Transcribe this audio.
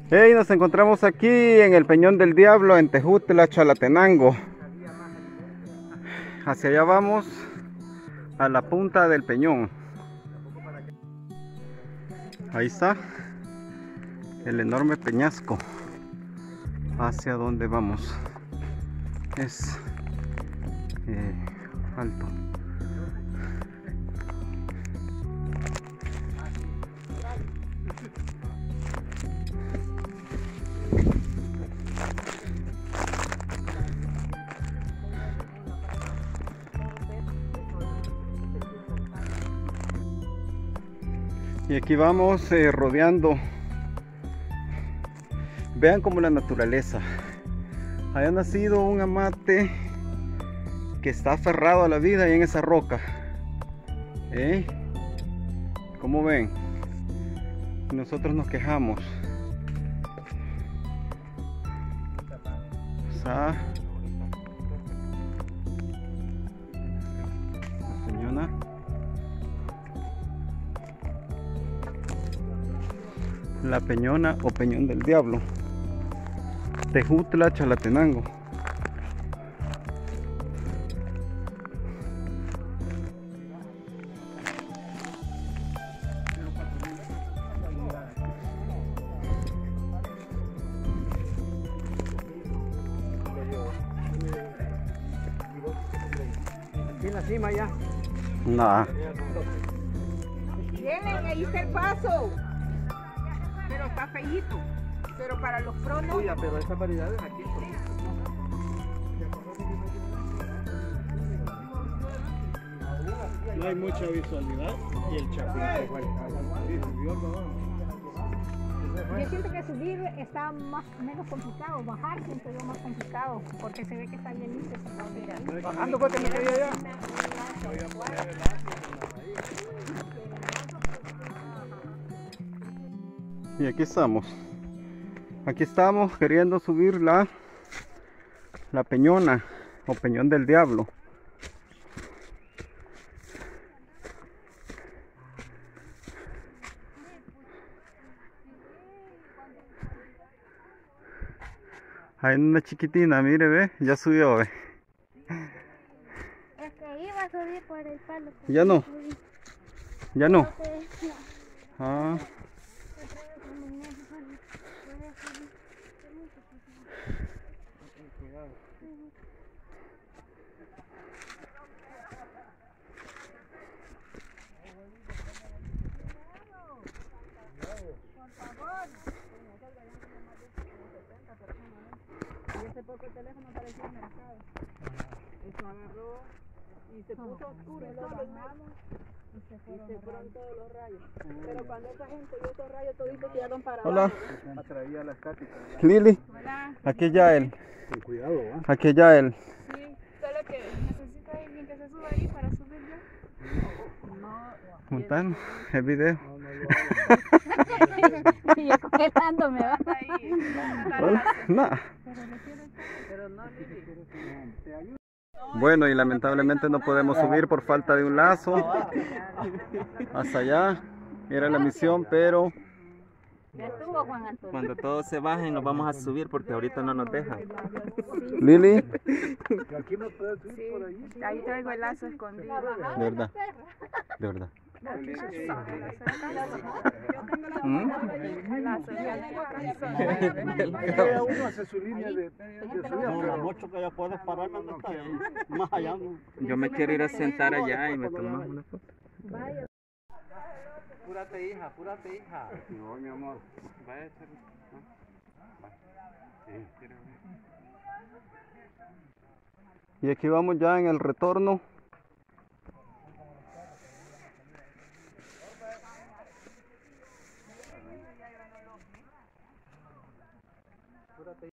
Hey, nos encontramos aquí en el Peñón del Diablo, en Tejutla, Chalatenango. Hacia allá vamos, a la punta del peñón. Ahí está el enorme peñasco. Hacia donde vamos es alto. Y aquí vamos rodeando. Vean como la naturaleza. Haya nacido un amate que está aferrado a la vida ahí en esa roca. ¿Cómo ven? Nosotros nos quejamos. Está la peñona. La Peñona o Peñón del Diablo, Tejutla, Chalatenango. Aquí en la cima ya. Nah. Vienen, ahí está el paso. Pero está feíto. Pero para los pronos. Uy, pero esas variedades aquí. No hay mucha visualidad y el chapín Yo siento que subir está menos complicado, bajar siento yo más complicado, porque se ve que está bien limpio. Bajando porque me quería allá. Y aquí estamos. Aquí estamos queriendo subir la Peñona o Peñón del Diablo. Hay una chiquitina, mire, ve, ya subió, ve. Es que iba a subir por el palo. Ya no. Ya no. Entonces, Ah. Y ese poco el teléfono parecía un mercado. Eso agarró y se puso oscuro y solo y se fueron todos los rayos. Pero cuando esa gente vio esos rayos toditos tiraron para Hola. abajo. Atraía la estática. Lili, Hola. aquí ya él. Con cuidado, ¿va? Aquí ya él. Sí, solo que necesito a alguien que se suba ahí para subir yo. No. Montan el video. No, no lo hago. Y yo congelándome, ¿va? Ahí. Hola. No. Pero no, Lili. Bueno, y lamentablemente no podemos subir por falta de un lazo. Hasta allá era la misión, pero Ya estuvo Juan Antonio. Cuando todos se bajen nos vamos a subir porque ahorita no nos dejan. Lili, Que aquí no puedes subir por ahí. Ahí traigo el lazo escondido. de verdad, de verdad. ¿Mm? Cada uno hace su línea de subida. No, mucho que ya puedes parar donde está. Más allá. Yo me quiero ir a sentar allá y me tomo una foto. Apúrate, hija, apúrate, hija. No, mi amor. Vaya, Y aquí vamos ya en el retorno.